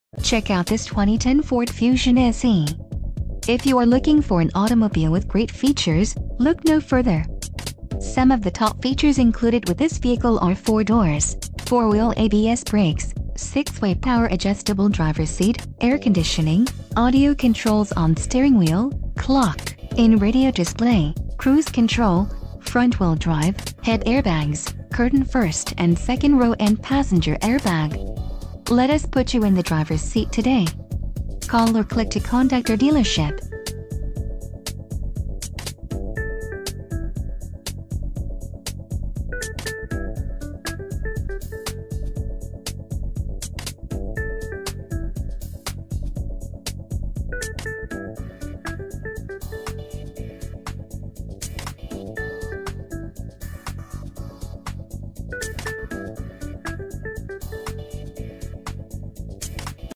Check out this 2010 Ford Fusion SE. If you are looking for an automobile with great features, look no further. Some of the top features included with this vehicle are 4 doors, 4-wheel ABS brakes, 6-way power adjustable driver's seat, air conditioning, audio controls on steering wheel, clock, in-radio display, cruise control, front-wheel drive, head airbags, curtain first and second row and passenger airbag. Let us put you in the driver's seat today. Call or click to contact our dealership.